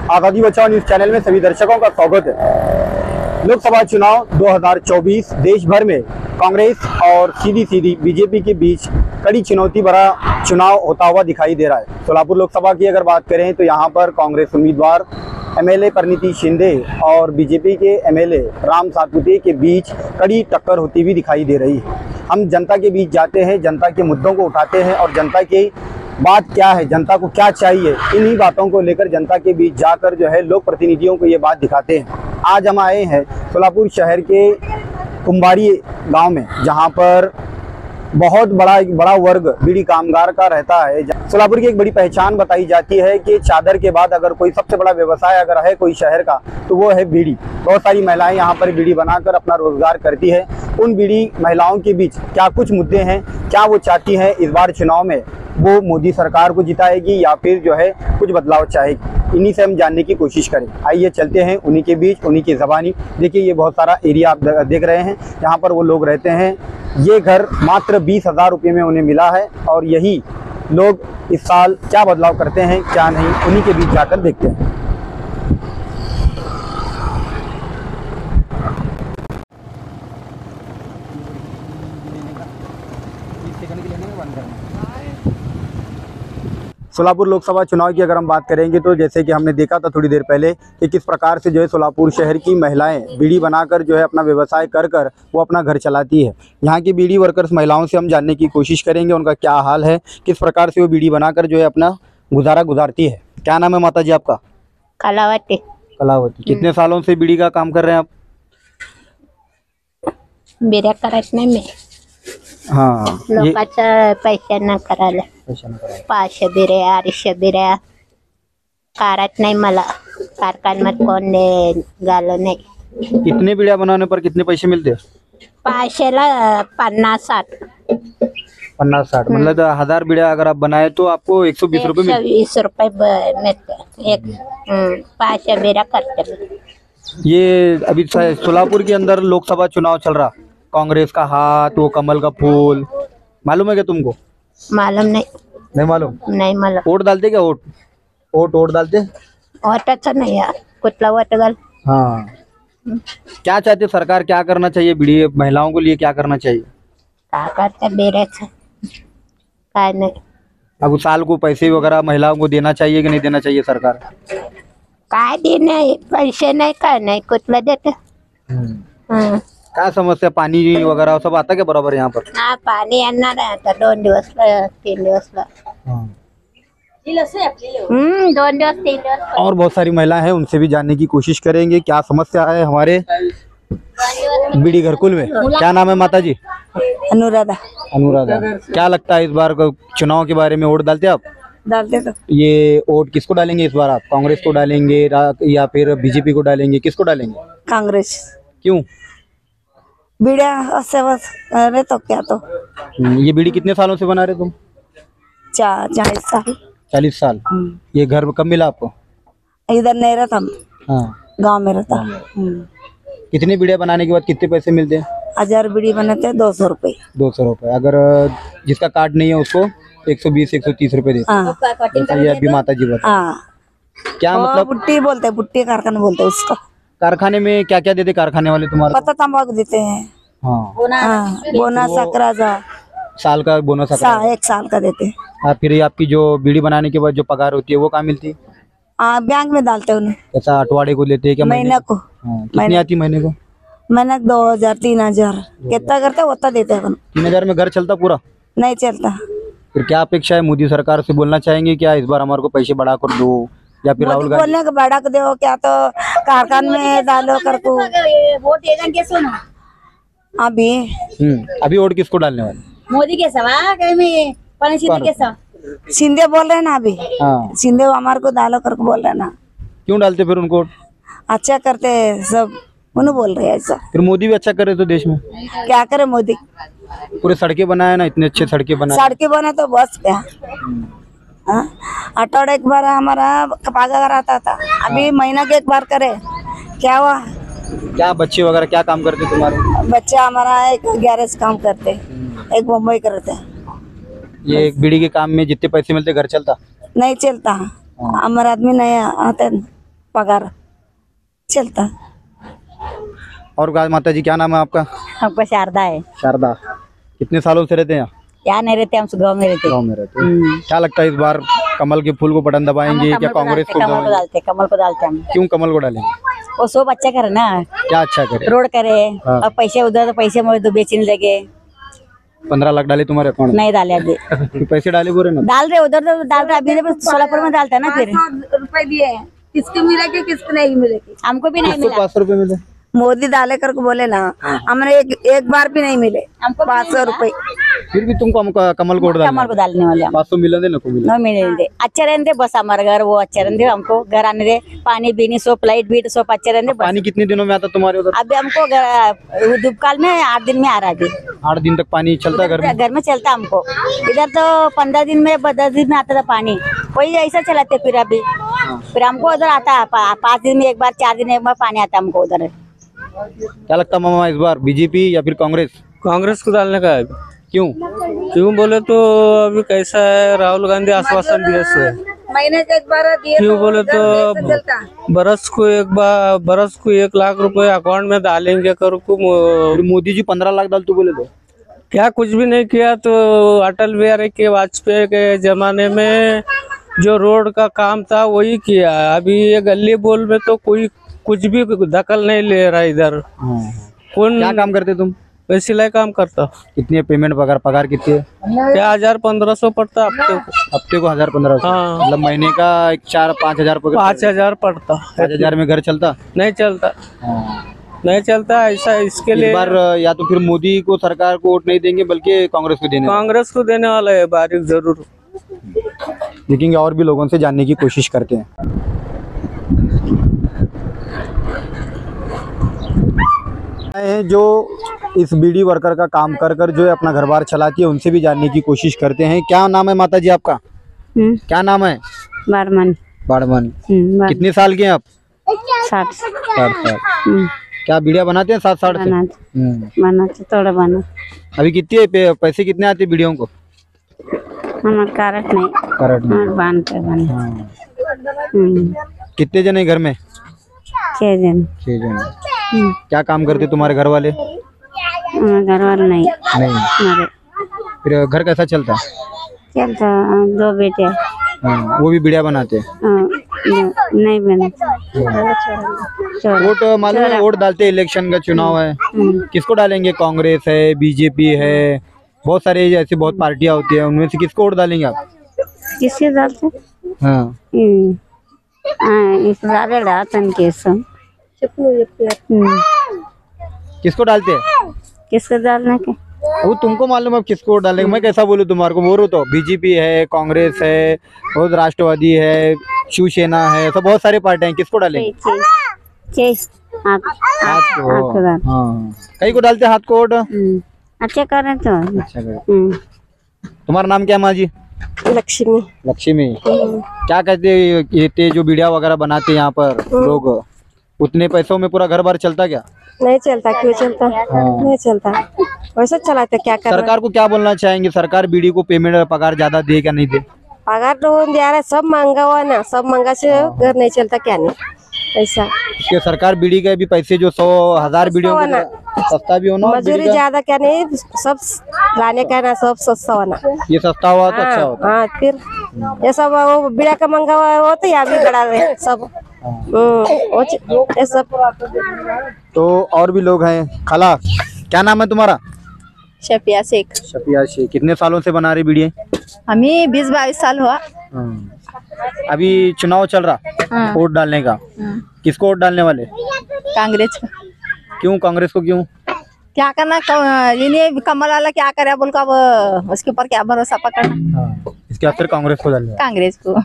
आजादी बचाओ news channel में सभी दर्शकों का स्वागत है। लोकसभा चुनाव 2024 देश भर में कांग्रेस और सीधी बीजेपी के बीच कड़ी चुनौती भरा चुनाव होता हुआ दिखाई दे रहा है। सोलापुर लोकसभा की अगर बात करें तो यहाँ पर कांग्रेस उम्मीदवार एमएलए परिणीति शिंदे और बीजेपी के एमएलए राम सातपुते के बीच कड़ी टक्कर होती हुई दिखाई दे रही है। हम जनता के बीच जाते हैं, जनता के मुद्दों को उठाते हैं और जनता की बात क्या है, जनता को क्या चाहिए, इन्हीं बातों को लेकर जनता के बीच जाकर जो है लोक प्रतिनिधियों को ये बात दिखाते हैं। आज हम आए हैं सोलापुर शहर के कुंभारी गांव में, जहां पर बहुत बड़ा वर्ग बीड़ी कामगार का रहता है। सोलापुर की एक बड़ी पहचान बताई जाती है कि चादर के बाद अगर कोई सबसे बड़ा व्यवसाय अगर है कोई शहर का तो वो है बीड़ी। बहुत सारी महिलाएं यहाँ पर बीड़ी बनाकर अपना रोजगार करती है। उन बीड़ी महिलाओं के बीच क्या कुछ मुद्दे हैं, क्या वो चाहती हैं इस बार चुनाव में वो मोदी सरकार को जिताएगी या फिर जो है कुछ बदलाव चाहेगी, इन्हीं से हम जानने की कोशिश करें। आइए चलते हैं उन्हीं के बीच, उन्हीं की ज़बानी। देखिए ये बहुत सारा एरिया आप देख रहे हैं, यहाँ पर वो लोग रहते हैं। ये घर मात्र 20,000 रुपये में उन्हें मिला है और यही लोग इस साल क्या बदलाव करते हैं क्या नहीं, उन्हीं के बीच जाकर देखते हैं। सोलापुर लोकसभा चुनाव की अगर हम बात करेंगे तो जैसे कि हमने देखा था थोड़ी देर पहले कि किस प्रकार से जो है सोलापुर शहर की महिलाएं बीड़ी बनाकर जो है अपना व्यवसाय कर वो अपना घर चलाती है। यहाँ की बीड़ी वर्कर्स महिलाओं से हम जानने की कोशिश करेंगे उनका क्या हाल है, किस प्रकार से वो बीड़ी बनाकर जो है अपना गुजारा गुजारती है। क्या नाम है माता जी आपका? कलावती। कलावती। कितने सालों से बीड़ी का काम कर रहे हैं आप? बिऱ्या करत नाही मी, हाँ, लोकांचं पैशांना करायला 500 बिऱ्या 200 बिऱ्या करत नाही, मला कारखान्यात कोण गालो नाही। कितने बीड़िया बनाने पर कितने पैसे मिलते हैं? 500ला 50-60। 50-60 मतलब 1000 बीड़िया अगर आप बनाए तो आपको 120 रुपये मिलते? 120 रुपये मिलते एक 500 बिऱ्या करते। ये अभी सोलापुर के अंदर लोकसभा चुनाव चल रहा, कांग्रेस का हाथ, वो कमल का फूल, मालूम है क्या तुमको? मालूम नहीं मालूम? नहीं मालूम। वोट डालते क्या? वोट डालते? वोटाचं नाही यार, कुठला वोट घाल। हाँ, क्या चाहते सरकार, क्या करना चाहिए बीड़ी महिलाओं को लिए, क्या करना चाहिए? काय करते बिऱ्याचं काय नाही। अब साल को पैसे वगैरह महिलाओं को देना चाहिए कि नहीं देना चाहिए सरकार? काय देणे, पैसे नाही काय नाही, कुठलं देते। क्या समस्या, पानी वगैरह सब आता क्या बराबर यहाँ पर? हाँ, पाणी येणार आहे आता 2 दिवसला 3 दिवसला। 2 दिवस 3 दिवस। और बहुत सारी महिलाएं हैं, उनसे भी जानने की कोशिश करेंगे क्या समस्या है हमारे बीड़ी घरकुल में। क्या नाम है माता जी? अनुराधा। अनुराधा। क्या लगता है इस बार चुनाव के बारे में, वोट डालते आप? डालते तो। ये वोट किसको डालेंगे इस बार आप? कांग्रेस को डालेंगे या फिर बीजेपी को डालेंगे, किसको डालेंगे? कांग्रेस। क्यों? बीड़ा अरे तो क्या तो ये बीड़ी कितने सालों से बना रहे तुम? 40 साल। 40 साल। ये घर कब मिला आपको? इधर नहीं रहता, हाँ, गांव में रहता। कितनी बीड़िया बनाने के बाद कितने पैसे मिलते हैं? 1000 बीड़ी बनाते 200 रुपये। 200 रुपये। अगर जिसका कार्ड नहीं है उसको 120-130 रुपये देते हैं। ये अभी माता जी बता क्या मतलब? बुट्टी बोलते, बुट्टी कारखाना बोलते उसका। कारखाने में क्या क्या देते कारखाने वाले तुम्हारे? पता तंबाकू देते हैं। हाँ, बोनस सकराजा साल का बोनस 1 साल का देते हैं। फिर आपकी जो बीड़ी बनाने के बाद जो पगार होती है वो कहाँ मिलती है? बैंक में डालते उन्हें। ऐसा अठवाड़े को लेते हैं क्या? महीने को। कितनी आती महीने को? महीने 2000 3000 कितना करते उतना देते हैं। 3000 में घर चलता पूरा? नहीं चलता। फिर क्या अपेक्षा है, मोदी सरकार से बोलना चाहेंगे क्या इस बार हमारे को पैसे बढ़ा कर दो, या फिर राहुल गांधी बोलने को बढ़ा कर दो क्या तो कारखाने में डालो कर को वोट देगा कैसे ना अभी वोट किसको डालने वाले? मोदी के सवा में शिंदे के शिंदे बोल रहे हैं ना अभी। हाँ, शिंदे हमारे को डालो कर को बोल रहे हैं ना। क्यों डालते फिर उनको? अच्छा करते सब उन्हें बोल रहे हैं ऐसा। फिर मोदी भी अच्छा करे तो देश में क्या करे मोदी? पूरे सड़कें बनाए ना, इतने अच्छे सड़कें बनाए। सड़कें बने तो बस क्या, अठौड़े एक बार हमारा पागा रहता था, अभी महीना के एक बार करे क्या हुआ? क्या बच्चे वगैरह क्या काम करते तुम्हारे? बच्चा हमारा एक गैरेज काम करते, एक मुंबई करते। ये एक बीड़ी के काम में जितने पैसे मिलते घर चलता? नहीं चलता, हमारा आदमी नहीं आते। पगार चलता। और माता जी क्या नाम है आपका? हमको शारदा है। शारदा, कितने सालों से रहते हैं यहाँ? यहाँ नहीं रहते, हम गाँव में रहते। गाँव में रहते हैं। क्या लगता है इस बार कमल के फूल को बटन दबाएंगे क्या कांग्रेस को कमल को दबाएंगे? डालते, कमल को डालते हम। क्यों कमल को डालेंगे? वो सब अच्छा करे ना, क्या अच्छा करे? रोड करे। हाँ। और पैसे उधर तो पैसे मुझे तो बेचने लगे। 15 लाख डाले तुम्हारे अकाउंट में? नहीं डाले अभी। तो पैसे डाले बोले ना? डाल रहे उधर तो डाल रहे, अभी सोलापुर में डालता है ना। फिर रुपए दिए, किसको मिलेगी किसको नहीं मिलेगी। हमको भी नहीं मिला। 500 रुपए मिले। मोदी डाले करके बोले ना, हमने एक बार भी नहीं मिले। हमको 500 रुपए। फिर भी तुमको कमल को डालना? कमल को डालने वाले हम। 500 मिले ना को मिले? नहीं मिले। अच्छे रहते बस, हमारे घर वो अच्छे रहते, हमको घर आने दे, पानी बीनी सोप लाइट बीट सोप अच्छे रहते बस। पानी कितने दिनों में आता तुम्हारे उधर? अभी हमको धूपकाल में 8 दिन में आ रहा है अभी। 8 दिन तक पानी चलता है घर में? घर में चलता हमको। इधर तो 15 दिन में 10 दिन में आता था पानी, वही ऐसा चलाते। फिर अभी फिर हमको उधर आता है 5 दिन में एक बार, 4 दिन में एक बार पानी आता है हमको उधर। क्या लगता मामा इस बार बीजेपी या फिर कांग्रेस? कांग्रेस को डालने का है। क्यों? क्यों बोले तो अभी कैसा है, राहुल गांधी आश्वासन दिए हुए है। महीने के एक बार दिए क्यों बोले तो बरस को 1 लाख रुपए अकाउंट में डालेंगे कर को मोदी जी 15 लाख डाल तो बोले तो क्या कुछ भी नहीं किया। तो अटल बिहारी के वाजपेयी के जमाने में जो रोड का काम था वही किया। अभी ये गली बोल में तो कोई कुछ भी दखल नहीं ले रहा इधर। कौन क्या काम करते तुम? मैं सिलाई काम करता। कितनी पेमेंट पगार कितनी है? क्या 1000-1500 पड़ता हफ्ते को? हफ्ते को 1000-1500? हाँ। मतलब महीने का 4-5 हजार 5000 पड़ता। 5,000 में घर चलता? नहीं चलता, नहीं चलता ऐसा। इसके इस लिए बार या तो फिर मोदी को सरकार को वोट नहीं देंगे बल्कि कांग्रेस को देने कांग्रेस को देने वाला है बारिक जरूर। देखेंगे और भी लोगों से जानने की कोशिश करते हैं। जो इस बीडी वर्कर का काम कर कर जो है अपना घर बार चलाती है, उनसे भी जानने की कोशिश करते हैं। क्या नाम है माता जी आपका? क्या नाम है? बारमन। बाड़मन। कितने साल के हैं आप? 60 साल। क्या बीड़िया बनाते हैं? 7 साल से बनाते थोड़ा बना। अभी कितने पैसे कितने आते हैं बीड़ियों को? हमारे कारट नहीं, करंट में। बांध कर बना। कितने जने घर में? 6 दिन। 6 जने। क्या काम करते तुम्हारे घर वाले? घर वाले नहीं, हमारे फिर घर कैसा चलता? चलता। 2 बेटे। वो भी बीड़िया बनाते हैं? नहीं बना। वोट मालूम है, वोट डालते हैं, इलेक्शन का चुनाव है, किसको डालेंगे? कांग्रेस है, बीजेपी है, बहुत सारे ऐसी बहुत पार्टियां होती है, उनमें से किसको वोट डालेंगे आप? किसके डालते? हाँ, इस डाले डालते केसम। किसको डालते हैं? किसको डालने के? वो तुमको मालूम है किसको वोट डालेंगे? मैं कैसा बोलूं तुम्हारे को? बोलो तो बीजेपी है, कांग्रेस है, बहुत राष्ट्रवादी है, शिवसेना है, सब बहुत सारी पार्टियां हैं, किसको डालेंगे? हाथ को। हाँ, कहीं को डालते हाथ को वोट? अच्छा करें तो। अच्छा करे। तुम्हारा नाम क्या है माँ जी? लक्ष्मी। लक्ष्मी। क्या कहते हैं ये जो बीड़िया वगैरह बनाते हैं यहाँ पर लोग, उतने पैसों में पूरा घर बार चलता क्या? नहीं चलता। क्यों चलता? नहीं चलता, वैसे चलाते। क्या कर सरकार को क्या बोलना चाहेंगे? सरकार बीड़ी को पेमेंट पगार ज्यादा दे क्या नहीं दे? पगार तो दे रहा है, सब महंगा हुआ ना, सब महंगा से घर नहीं चलता। क्या नहीं ऐसा? इसके सरकार बीड़ी के भी पैसे जो 100,000 बीड़ियों के सस्ता भी होना, मजदूरी ज्यादा क्या नहीं, सब लाने का ना, सब सस्ता होना। ये सस्ता हुआ तो अच्छा होता। हाँ, फिर ये सब वो बीड़ा का महंगा हुआ हो तो यहाँ भी बढ़ा रहे सब। ये सब। तो और भी लोग हैं। खाला, क्या नाम है तुम्हारा? शफिया शेख। शफिया शेख। कितने सालों से बना रही बीड़ी? हमें 20-22 साल हुआ। अभी चुनाव चल रहा, वोट डालने का, किसको वोट डालने वाले? कांग्रेस का। क्यों कांग्रेस को? क्यों? क्या करना, इन्हें कमल वाला क्या करे बोल का, अब उसके ऊपर क्या भरोसा पकड़ना। इसके आखिर कांग्रेस को डालने। कांग्रेस को।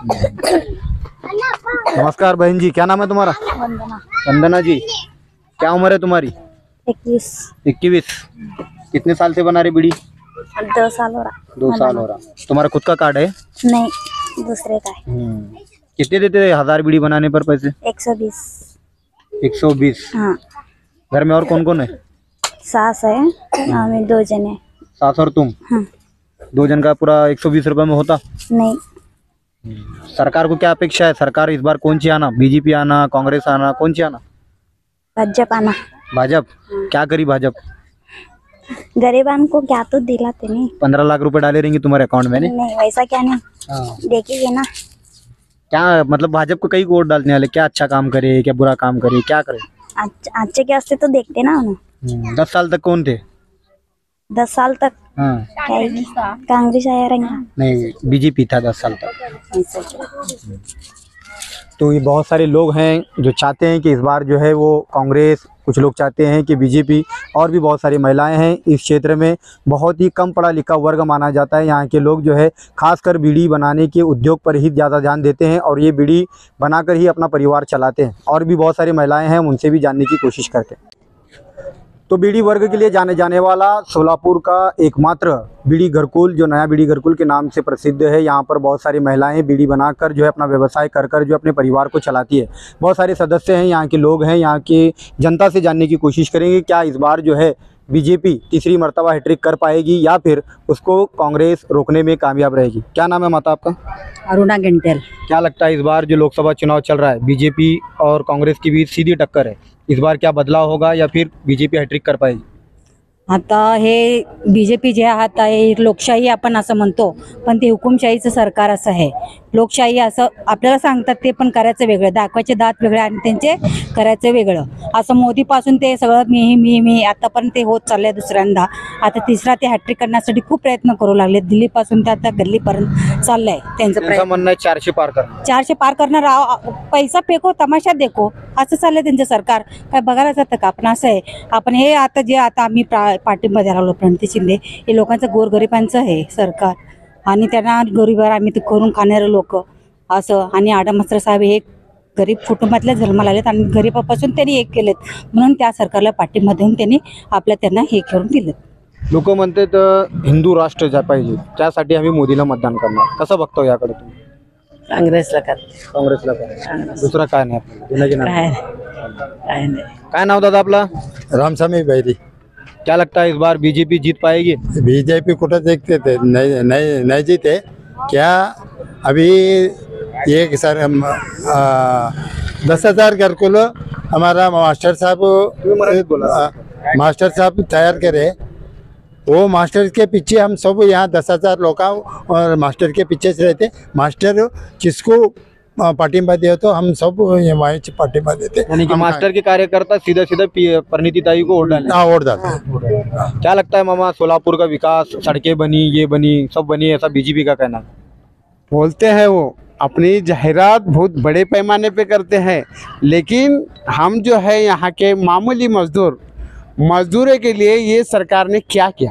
नमस्कार बहन जी, क्या नाम है तुम्हारा? वंदना। वंदना जी, क्या उम्र है तुम्हारी? 21। कितने साल से बना रही बीड़ी? 2 साल हो रहा। 2 साल हो रहा। तुम्हारा खुद का कार्ड है? नहीं, दूसरे का है। कितने देते हैं 1000 बीड़ी बनाने पर पैसे? 120। 120। हाँ। घर में और कौन कौन है? सास है, हमें 2 जने। सास और तुम? हाँ। 2 जन का पूरा 120 रुपए में होता? नहीं, सरकार को क्या अपेक्षा है? सरकार इस बार कौन सी आना? बीजेपी आना, कांग्रेस आना, कौन सी आना? भाजप आना. भाजपा क्या करी? भाजपा गरीबांको क्या तो दिलाते नहीं. 15 लाख रुपए डाले रहेंगे तुम्हारे अकाउंट में, नहीं? नहीं वैसा क्या नहीं, देखेंगे ना. क्या मतलब भाजपा को कई वोट डालने वाले? क्या अच्छा काम करे, क्या बुरा काम करे, क्या करे? अच्छे के वास्ते तो देखते ना उन्हें. 10 साल तक कौन थे? 10 साल तक हाँ कांग्रेस आया रहेगा. नहीं, बीजेपी था 10 साल तक. तो ये बहुत सारे लोग हैं जो चाहते हैं कि इस बार जो है वो कांग्रेस, कुछ लोग चाहते हैं कि बीजेपी, और भी बहुत सारी महिलाएं हैं इस क्षेत्र में. बहुत ही कम पढ़ा लिखा वर्ग माना जाता है यहाँ के लोग, जो है खासकर बीड़ी बनाने के उद्योग पर ही ज़्यादा ध्यान देते हैं और ये बीड़ी बनाकर ही अपना परिवार चलाते हैं. और भी बहुत सारी महिलाएं हैं, उनसे भी जानने की कोशिश करते हैं. तो बीड़ी वर्ग के लिए जाने जाने वाला सोलापुर का एकमात्र बीड़ी घरकुल, जो नया बीड़ी घरकुल के नाम से प्रसिद्ध है, यहाँ पर बहुत सारी महिलाएं बीड़ी बनाकर जो है अपना व्यवसाय कर जो अपने परिवार को चलाती है. बहुत सारे सदस्य हैं, यहाँ के लोग हैं, यहाँ की जनता से जानने की कोशिश करेंगे क्या इस बार जो है बीजेपी तीसरी मर्तबा हैट्रिक कर पाएगी या फिर उसको कांग्रेस रोकने में कामयाब रहेगी. क्या नाम है माता आपका? अरुणा गेंटेल. क्या लगता है इस बार जो लोकसभा चुनाव चल रहा है, बीजेपी और कांग्रेस के बीच सीधी टक्कर है, इस बार क्या बदलाव होगा या फिर बीजेपी हैट्रिक कर पाएगी? आता हे बीजेपी जे आता हे लोकशाही आपण असं म्हणतो, पण ते हुकुमशाहीचं सरकार असं आहे. लोकशाही असं आपल्याला सांगतात ते पण करायचं वेगळं, दाखवायचे दात वेगळे आणि त्यांचे करायचं वेगळं. असं मोदीपासून ते सगळं मी आतापर्यंत ते होत चाललंय. दुसऱ्यांदा आता तिसरा ते हॅट्रिक करण्यासाठी खूप प्रयत्न करू लागले. दिल्लीपासून ते आता गल्लीपर्यंत चाललंय त्यांचं प्रयत्न. म्हणणं आहे 400 पार कर. 400 पार करणार, पैसा फेको तमाशा देखो असं चाललंय त्यांचं सरकार. काय बघायला जातं का आपण? असं आहे आपण हे आता जे आता आम्ही पाठिंबा द्यायला लागलो प्रणिती शिंदे, हे लोकांचं गोरगरिबांचं आहे सरकार आणि त्यांना गरीबावर आम्ही ते करून खाणारे लोक असं. आणि आडम मास्तर साहेब हे गरीब कुटुंबातल्या जन्माला आलेत आणि गरीबापासून त्यांनी एक केलेत, म्हणून त्या सरकारला पाठिंबा देऊन त्यांनी त्यांना हे करून दिलं. लोक म्हणतात हिंदू राष्ट्र ज्या पाहिजे त्यासाठी आम्ही मोदीला मतदान करणार. कसं बघतो याकडे तुम्ही? काँग्रेसला काँग्रेसला दुसरा काय नाही. काय नाव दादा आपला? रामस्वामी बैरी. क्या लगता है इस बार बीजेपी जीत पाएगी? बीजेपी कुछ देखते थे, नहीं जीते क्या. अभी एक सर 10,000 घरकुल हमारा मास्टर साहब तैयार करे. वो मास्टर के पीछे हम सब यहाँ 10,000 लोग और मास्टर के पीछे से रहते. मास्टर जिसको पाठिंबा दिया तो हम सब यहाँ पाठिंबा देते. यानी कि मास्टर के कार्यकर्ता सीधे परिणीति ताई को वोट डालते. क्या लगता है मामा, सोलापुर का विकास, सड़कें बनी, ये बनी, सब बनी, ऐसा बीजेपी का कहना? बोलते हैं वो अपनी जाहिरात बहुत बड़े पैमाने पे करते हैं, लेकिन हम जो है यहाँ के मामूली मजदूरों के लिए ये सरकार ने क्या किया,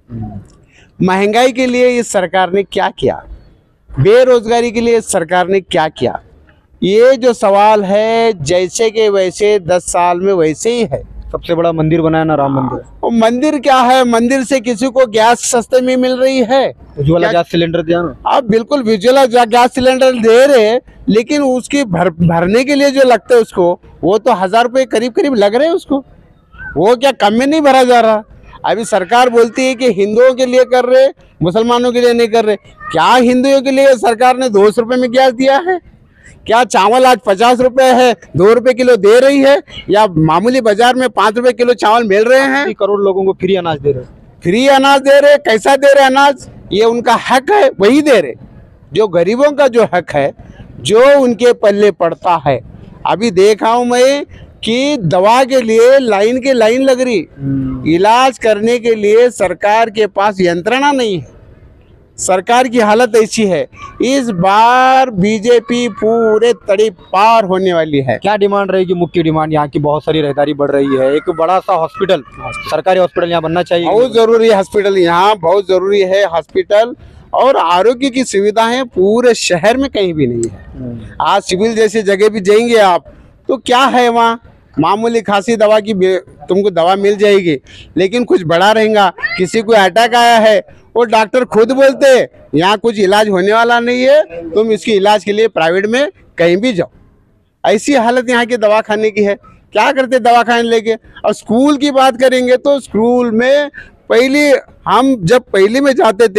महंगाई के लिए ये सरकार ने क्या किया, बेरोजगारी के लिए सरकार ने क्या किया, ये जो सवाल है जैसे के वैसे 10 साल में वैसे ही है. सबसे बड़ा मंदिर बनाया ना, राम मंदिर. वो मंदिर क्या है, मंदिर से किसी को गैस सस्ते में मिल रही है. उज्ज्वला गैस सिलेंडर दिया ना. आप बिल्कुल उज्ज्वला गैस सिलेंडर दे रहे, लेकिन उसकी भरने के लिए जो लगता है उसको, वो तो 1,000 रुपये करीब लग रहे हैं उसको. वो क्या कम में नहीं भरा जा रहा. अभी सरकार बोलती है कि हिंदुओं के लिए कर रहे, मुसलमानों के लिए नहीं कर रहे. क्या हिंदुओं के लिए सरकार ने 200 रुपये में गैस दिया है? क्या चावल आज 50 रुपए है, 2 रुपए किलो दे रही है, या मामूली बाजार में 5 रुपए किलो चावल मिल रहे हैं? 80 करोड़ लोगों को फ्री अनाज दे रहे. फ्री अनाज दे रहे, कैसा दे रहे अनाज? ये उनका हक है, वही दे रहे. जो गरीबों का जो हक है, जो उनके पल्ले पड़ता है. अभी देखा हूं मैं कि दवा के लिए लाइन लग रही. इलाज करने के लिए सरकार के पास यंत्रणा नहीं है. सरकार की हालत ऐसी है. इस बार बीजेपी पूरे तड़ी पार होने वाली है. क्या डिमांड रहेगी? मुख्य डिमांड यहाँ की बहुत सारी रहदारी बढ़ रही है, एक बड़ा सा हॉस्पिटल, सरकारी हॉस्पिटल यहाँ बनना चाहिए. बहुत जरूरी है हॉस्पिटल, यहाँ बहुत जरूरी है हॉस्पिटल. और आरोग्य की सुविधाएं पूरे शहर में कहीं भी नहीं है. आज सिविल जैसी जगह भी जाएंगे आप तो क्या है वहाँ, मामूली खांसी दवा की तुमको दवा मिल जाएगी, लेकिन कुछ बड़ा रहेगा. किसी को अटैक आया है, वो डॉक्टर खुद बोलते हैं यहाँ कुछ इलाज होने वाला नहीं है, तुम इसके इलाज के लिए प्राइवेट में कहीं भी जाओ. ऐसी हालत यहाँ के दवाखाने की है. क्या करते दवाखाने लेके. और स्कूल की बात करेंगे तो स्कूल में हम जब पहली में जाते थे,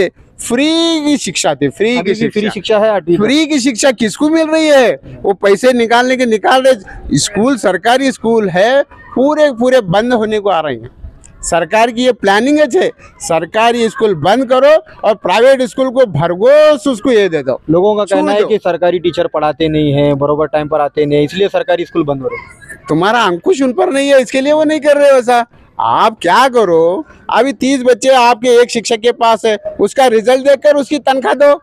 फ्री की शिक्षा थी, फ्री अभी की भी फ्री शिक्षा। शिक्षा है 8वीं तक। फ्री की शिक्षा किसको मिल रही है? वो पैसे निकालने के निकाल रहे। स्कूल सरकारी स्कूल है, पूरे पूरे बंद होने को आ रहे हैं। सरकार की ये प्लानिंग है, सरकारी स्कूल बंद करो और प्राइवेट स्कूल को भरघोस उसको ये दे दो। लोगों का कहना है दो। कि सरकारी टीचर पढ़ाते नहीं हैं, बरोबर टाइम पर आते नहीं हैं, इसलिए सरकारी स्कूल बंद हो रहे हैं। तुम्हारा अंकुश उन पर नहीं है, इसके लिए वो नहीं कर रहे वैसा। आप क्या करो, अभी 30 बच्चे आपके एक शिक्षक के पास है, उसका रिजल्ट देखकर उसकी तनख्वाह दो।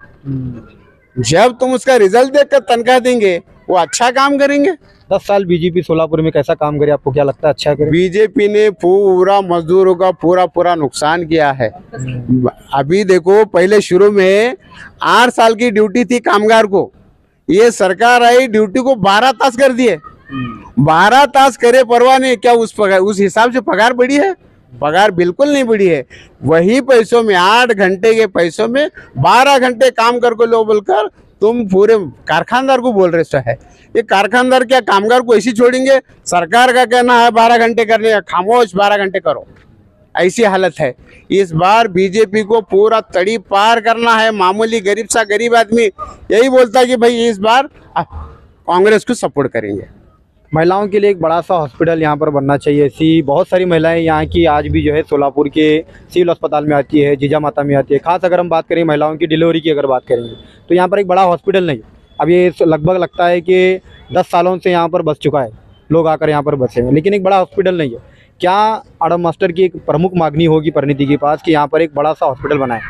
जब तुम उसका रिजल्ट देखकर तनख्वाह देंगे, वो अच्छा काम करेंगे। 10 साल बीजेपी सोलापुर में कैसा काम करे, आपको क्या लगता है अच्छा करे? बीजेपी ने पूरा मजदूरों का पूरा नुकसान किया है। अभी देखो, पहले शुरू में 8 साल की ड्यूटी थी कामगार को, ये सरकार आई ड्यूटी को 12 तास कर दिए। 12 तास करे परवाह नहीं, क्या उस हिसाब से पगार बढ़ी है? पगार बिल्कुल नहीं बढ़ी है। वही पैसों में 8 घंटे के पैसों में 12 घंटे काम कर लो बोलकर तुम पूरे कारखानदार को बोल रहे है। ये कारखानदार क्या कामगार को ऐसी छोड़ेंगे? सरकार का कहना है 12 घंटे करने का, खामोश 12 घंटे करो, ऐसी हालत है। इस बार बीजेपी को पूरा तड़ी पार करना है। मामूली गरीब सा गरीब आदमी यही बोलता है कि भाई इस बार कांग्रेस को सपोर्ट करेंगे। महिलाओं के लिए एक बड़ा सा हॉस्पिटल यहाँ पर बनना चाहिए। ऐसी बहुत सारी महिलाएं यहाँ की आज भी जो है सोलापुर के सिविल अस्पताल में आती है, जीजा माता में आती है। खास अगर हम बात करें महिलाओं की डिलीवरी की अगर बात करेंगे तो यहाँ पर एक बड़ा हॉस्पिटल नहीं है। अब ये लगभग लगता है कि 10 सालों से यहाँ पर बस चुका है, लोग आकर यहाँ पर बसे हैं, लेकिन एक बड़ा हॉस्पिटल नहीं है। क्या आडम मास्टर की एक प्रमुख मागणी होगी परिणिती के पास कि यहाँ पर एक बड़ा सा हॉस्पिटल बनाए?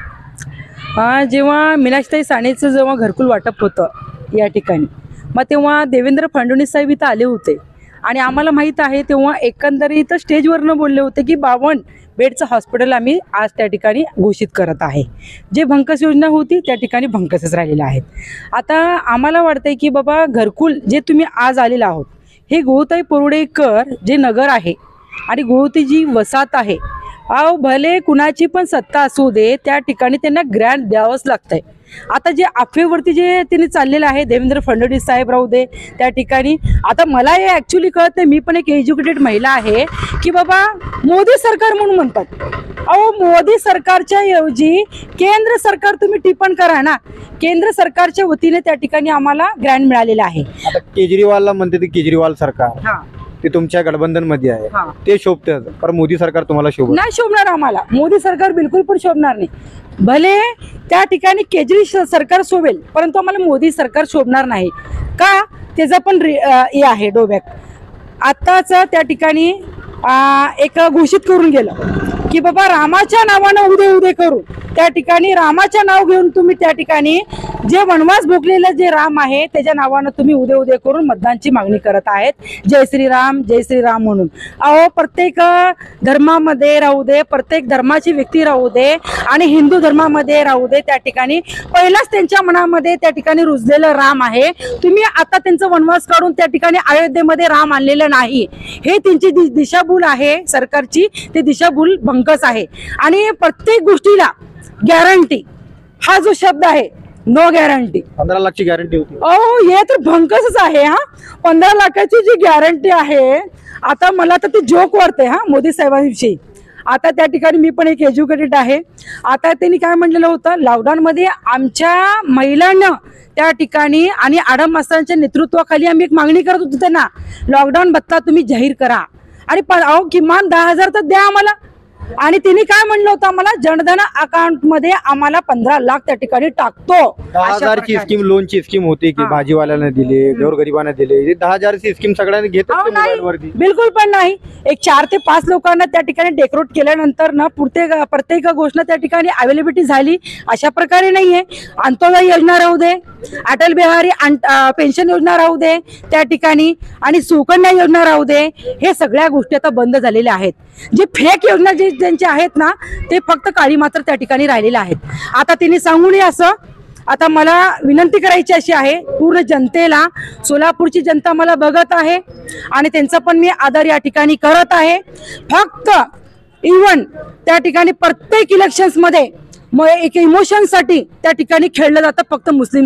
जेव्हा मीनाक्षीताई सानेचं जेव्हा घरकुल वाटप होतं या ठिकाणी, मग तेव्हा देवेंद्र फडणवीस साहेब इथं आले होते आणि आम्हाला माहीत आहे तेव्हा एकंदरीत स्टेजवरनं बोलले होते की 52 बेडचं हॉस्पिटल आम्ही आज त्या ठिकाणी घोषित करत आहे। जे भंकस योजना होती त्या ठिकाणी भंकसच राहिलेल्या आहेत। आता आम्हाला वाटतंय की बाबा घरकुल जे तुम्ही आज आलेला आहोत, हे गोताई पुरवडेकर जे नगर आहे आणि गोवती जी वसाहत आहे, अहो भले कुणाची पण सत्ता असू दे, त्या ठिकाणी त्यांना ग्रँट द्यावंच लागतंय। आता जे अफवेवरती जे त्यांनी चाललेलं आहे देवेंद्र फडणवीस साहेब राहू दे त्या ठिकाणी, आता मला हे ॲक्च्युली कळत नाही, मी पण एक एज्युकेटेड महिला आहे की बाबा मोदी सरकार म्हणून म्हणतात। अहो मोदी सरकारच्या ऐवजी केंद्र सरकार तुम्ही टिप्पण करा ना। केंद्र सरकारच्या वतीने त्या ठिकाणी आम्हाला ग्रँट मिळालेला आहे। आता केजरीवालला म्हणते ते केजरीवाल सरकार हां ते तुमच्या गठबंधन मध्ये आहे, हां ते शोभतं, पण मोदी सरकार तुम्हाला शोभत नाही शोभणार आम्हाला। मोदी सरकार बिलकुल पण शोभणार नाही। भले त्या ठिकाणी केजरी सरकार शोभेल, परंतु आम्हाला मोदी सरकार शोभणार नाही का? त्याचा पण हे आहे डोबॅक। आत्ताच त्या ठिकाणी एक घोषित करून गेलं की बाबा रामाच्या नावानं उदे उदे करू, त्या ठिकाणी रामाच्या नाव घेऊन तुम्ही त्या ठिकाणी जे वनवास भोगलेलं जे राम आहे त्याच्या नावानं तुम्ही उदे उदे करून मतदानची मागणी करत आहेत, जय श्रीराम म्हणून। अहो प्रत्येक धर्मामध्ये राहू दे, प्रत्येक धर्माची व्यक्ती राहू दे आणि हिंदू धर्मामध्ये राहू दे, त्या ठिकाणी पहिलाच त्यांच्या मनामध्ये त्या ठिकाणी रुजलेलं राम आहे। तुम्ही आता त्यांचा वनवास काढून त्या ठिकाणी अयोध्येमध्ये राम आणलेलं नाही, हे त्यांची दिशाभूल आहे सरकारची, ते दिशाभूल भंकस आहे। आणि प्रत्येक गोष्टीला गॅरंटी हा जो शब्द आहे, नो गॅरंटी। 15 लाखची गॅरंटी होती। हे तर भंकसच आहे हा। 15 लाखाची जी गॅरंटी आहे, आता मला तर ते जोक वाटते हा मोदी साहेबांविषयी। आता त्या ठिकाणी मी पण एक एज्युकेटेड आहे। आता त्यांनी काय म्हणलेलं होतं, लॉकडाऊनमध्ये आमच्या महिलांना त्या ठिकाणी आणि आडम मास्तरांच्या नेतृत्वाखाली आम्ही एक मागणी करत होतो त्यांना, लॉकडाऊन भत्ता तुम्ही जाहीर करा आणि किमान 10,000 तर द्या आम्हाला। आणि त्यांनी काय म्हणलं होतं आम्हाला, जनधन अकाउंट मध्ये आम्हाला 15 लाख त्या ठिकाणी टाकतो। 10,000 ची स्कीम, लोनची स्कीम होती की भाजीवाल्यांना दिले, गोरगरिबांना दिले, 10,000 ची स्कीम सगळ्यांनी घेतली मोबाईलवरती? बिलकुल पण नाही। एक 4 ते 5 लोकांना त्या ठिकाणी डेकोरेट केल्यानंतर ना प्रत्येक गोष्ट त्या ठिकाणी अवेलेबिलिटी झाली, अशा प्रकारे नाहीये। अंत्योदय योजना राहू दे, अटल बिहारी पेन्शन योजना राहू दे त्या ठिकाणी, आणि सुकन्या योजना राहू दे, हे सगळ्या गोष्टी आता बंद झालेल्या आहेत। जे फेक योजना जे ज्यांचे आहेत ना, ते फक्त काळी मात्र त्या ठिकाणी राहिलेल्या आहेत। आता त्यांनी सांगू नये असं आता मला विनंती करायची अशी आहे पूर्ण जनतेला, सोलापूरची जनता मला बघत आहे आणि त्यांचा पण मी आदर या ठिकाणी करत आहे। फक्त इव्हन त्या ठिकाणी प्रत्येक इलेक्शन्स मध्ये मग एक इमोशनसाठी त्या ठिकाणी खेळलं जातं फक्त मुस्लिम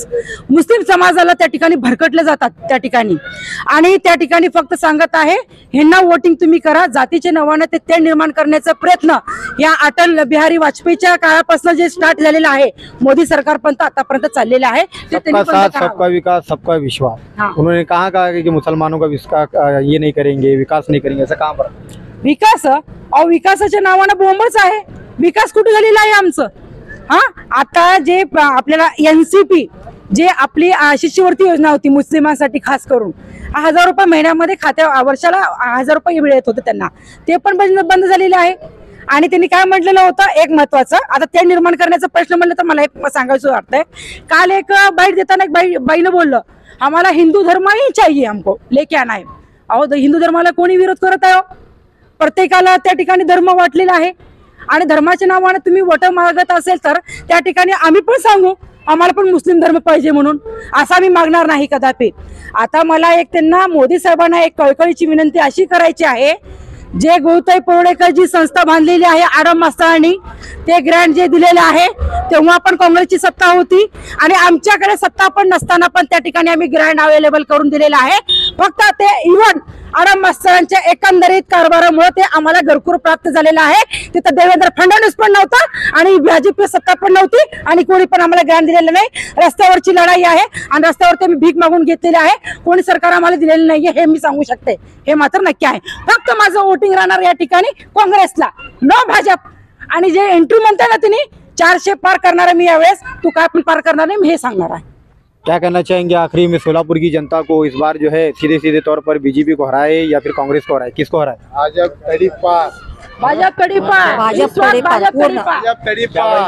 समाजाला त्या ठिकाणी भरकटले जातात त्या ठिकाणी, आणि त्या ठिकाणी फक्त सांगत आहे ह्यांना वोटिंग तुम्ही करा. जातीच्या नावाने ते निर्माण करण्याचा प्रयत्न या अटल बिहारी वाजपेयीच्या काळापासून जे स्टार्ट झालेलं आहे मोदी सरकारपर्यंत आतापर्यंत चाललेलं आहे ते सबका त्यांनी बंद साथ करावं. सबका विकास सबका विश्वास, हाँ. उन्होंने कहा कि मुसलमानों का ये नहीं करेंगे, विकास नहीं करेंगे, ऐसा कहाँ पर? विकास अहो विकासाच्या नावानं बोंबच आहे. विकास कुठे झालेला आहे आमचं? हा, आता जे आपल्याला एनसीपी जे आपली शिष्यवृत्ती योजना होती मुस्लिमांसाठी खास करून 1000 रुपये महिन्यामध्ये वर्षाला 1000 रुपये मिळत होते त्यांना, ते पण बंद झालेले आहे. आणि त्यांनी काय म्हटलेलं होतं एक महत्वाचं, आता ते निर्माण करण्याचा प्रश्न म्हणलं तर मला एक सांगायचं वाटतंय. काल एक बाईट देताना एक बाईनं बोललं आम्हाला हिंदू धर्म ही चाहिए, हमको लेके आना है. अहो हिंदू धर्माला कोणी विरोध करत आहे? प्रत्येकाला त्या ठिकाणी धर्म वाटलेला आहे, आणि धर्माच्या नावाने तुम्ही वोट मागत असेल तर त्या ठिकाणी आम्ही पण सांगू आम्हाला पण मुस्लिम धर्म पाहिजे म्हणून, असा आम्ही मागणार नाही कदापि. आता मला एक त्यांना मोदी साहेबांना एक कळकळीची विनंती अशी करायची आहे, जे गौताई पौडेकर जी संस्था बांधलेली आहे आडम मास्तरांनी, ते ग्रँट जे दिलेले आहे तेव्हा पण काँग्रेसची सत्ता होती, आणि आमच्याकडे सत्ता पण नसताना पण त्या ठिकाणी आम्ही ग्रँट अवेलेबल करून दिलेला आहे. फक्त ते इव्हन आडम मास्तरांच्या एकंदरीत कारभारामुळे ते आम्हाला घरकुल प्राप्त झालेलं आहे. तिथं देवेंद्र फडणवीस पण नव्हता आणि भाजप सत्ता पण नव्हती, आणि कोणी पण आम्हाला ग्रँट दिलेलं नाही. रस्त्यावरची लढाई आहे, आणि रस्त्यावरती आम्ही भीक मागून घेतलेली आहे. कोणी सरकार आम्हाला दिलेलं नाहीये हे मी सांगू शकते, हे मात्र नक्की आहे. फक्त माझं वोटिंग राहणार या ठिकाणी काँग्रेसला, न भाजप. आणि जे एंट्री म्हणते ना तिने 400 पार करणार आहे मी यावेळेस, तू काय पण पार करणार नाही मी हे सांगणार आहे. क्या कहना चाहेंगे आखिरी में सोलापुर की जनता को इस बार जो है सीधे तौर पर बीजेपी को हराए या फिर कांग्रेस को हराए, किसको हराए? भाजप कड़ी पार, भाजप कड़ी पार, भाजप कड़ी पार, पूर्ण. भाजप कड़ी पार,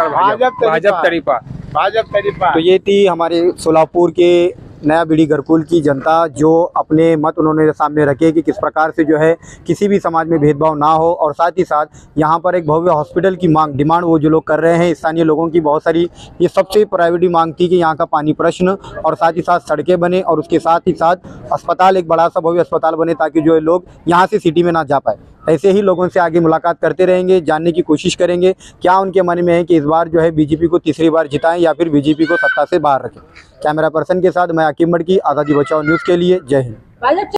भाजप कड़ी पार. तो ये थी हमारे सोलापुर के नया बीड़ी घरकुल की जनता, जो अपने मत उन्होंने सामने रखे कि किस प्रकार से जो है किसी भी समाज में भेदभाव ना हो, और साथ ही साथ यहाँ पर एक भव्य हॉस्पिटल की डिमांड वो जो लोग कर रहे हैं, स्थानीय लोगों की बहुत सारी ये सबसे प्रायोरिटी मांग थी कि यहाँ का पानी प्रश्न और साथ ही साथ सड़कें बने, और उसके साथ ही साथ अस्पताल, एक बड़ा सा भव्य अस्पताल बने, ताकि जो है लोग यहाँ से सिटी में ना जा पाए. ऐसे ही लोगों से आगे मुलाकात करते रहेंगे, जानने की कोशिश करेंगे क्या उनके मन में है कि इस बार जो है बीजेपी को तीसरी बार जिताएं या फिर बीजेपी को सत्ता से बाहर रखें. कैमरा पर्सन के साथ मैं अकीम मडकी, आज़ादी बचाओ न्यूज़ के लिए, जय हिंद.